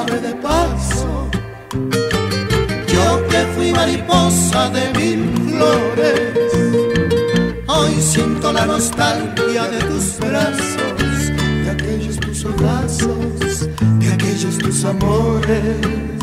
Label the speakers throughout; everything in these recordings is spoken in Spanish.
Speaker 1: ave de paso. Yo que fui mariposa de mil flores, hoy siento la nostalgia de tus brazos, de aquellos tus brazos, de aquellos tus amores.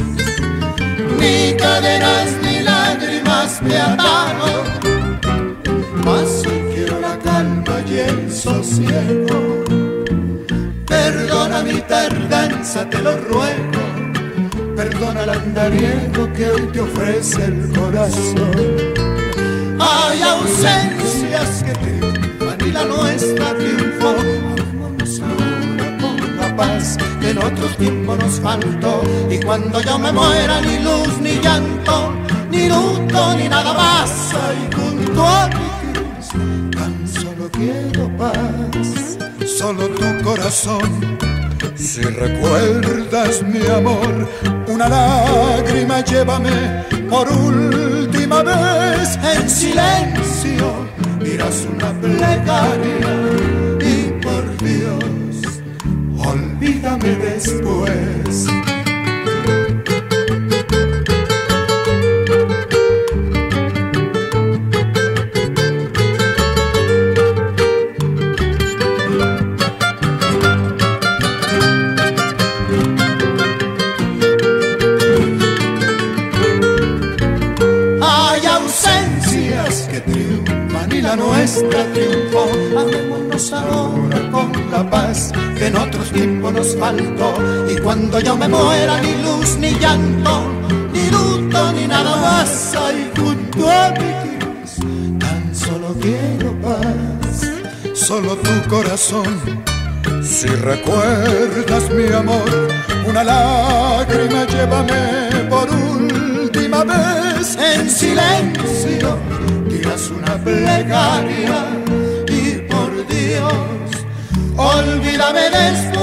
Speaker 1: Ni cadenas ni lágrimas me ataron, mas hoy quiero la calma y el sosiego. Perdona mi tardanza, te lo ruego, perdona el andariego que hoy te ofrece el corazón. Hay ausencias que triunfan y la nuestra triunfó. Amémonos ahora con la paz que en otro tiempo nos faltó. Y cuando yo me muera, ni luz, ni llanto, ni luto, ni nada más. Ay, junto a mi cruz, tan solo quiero paz. Solo tu corazón, si recuerdas mi amor, una lágrima llévame por última vez. En silencio dirás una plegaria y por Dios, olvídame después. Que triunfan y la nuestra triunfó. Amémonos ahora con la paz que en otros tiempos nos faltó. Y cuando yo me muera, ni luz, ni llanto, ni luto, ni nada más. Ay, junto a mi cruz, tan solo quiero paz. Solo tu corazón, si recuerdas mi amor, una lágrima llévame por última vez. En silencio dirás una plegaria y por Dios, olvídame después.